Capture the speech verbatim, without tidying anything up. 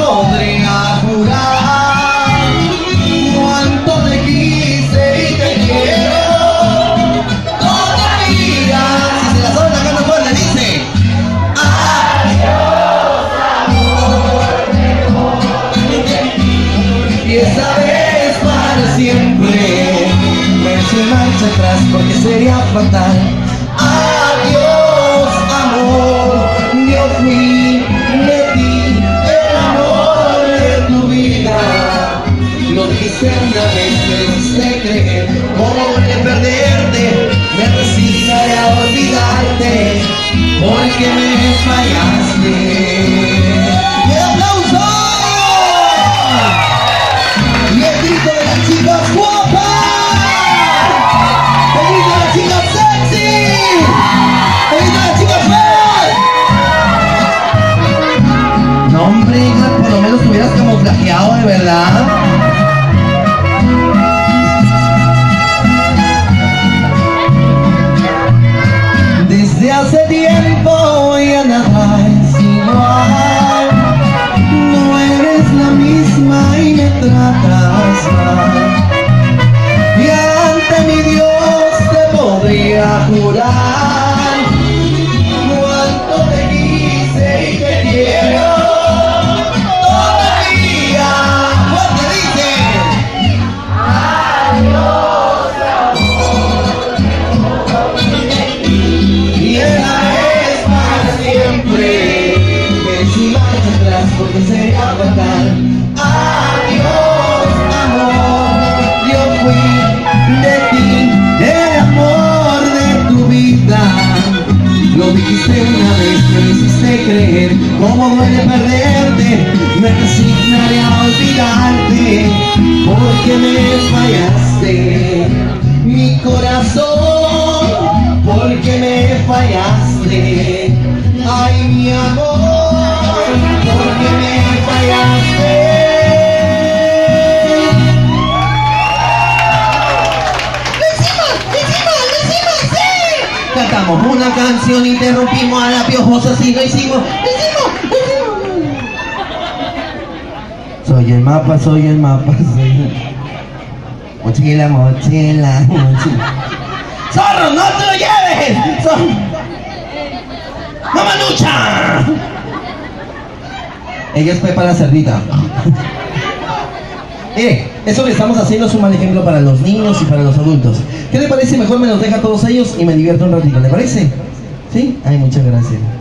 podría jurar cuánto te quise y te quiero todavía. Si se la saben acá no pueden, le dice adiós, amor, me voy. Y esa vez para siempre me eché marcha atrás porque sería fatal. Adiós, amor, yo fui de ti, el amor de tu vida. Lo dijiste una vez, me hiciste creer, cómo voy a perderte, me resignaré a olvidarte, porque me fallaste. ¡Y el aplauso! ¡Y el grito de las chicas guapas! ¡El grito de las chicas sexy! ¡El grito de las chicas feas! No, hombre, por lo menos te hubieras camuflajeado, de verdad. Desde hace tiempo ya nada es igual. No eres la misma y me tratas mal. Y ante mi Dios te podría jurar cuánto te quise y te quiero todavía. Fuerte dice adiós, amor, y esa es para siempre. Que si marcha atrás porque sería fatal. Adiós, amor, yo fui de ti, el amor de tu vida. Lo dijiste una vez, me hiciste creer, cómo duele perderte, me resignaré a olvidarte, porque me fallaste, mi corazón, porque me fallaste, ay mi amor, porque me fallaste. Cantamos una canción, interrumpimos a la piojosa, así lo hicimos, lo hicimos, lo hicimos. Soy el mapa, soy el mapa, soy el... Mochila, mochila, mochila. ¡Zorro, no te lo lleves! ¡Zorro! ¡Mamalucha! Ella es Pepa la cerdita. Eh, eso le estamos haciendo es un mal ejemplo para los niños y para los adultos. ¿Qué le parece? Mejor me los deja a todos ellos y me divierto un ratito, ¿le parece? ¿Sí? Ay, muchas gracias.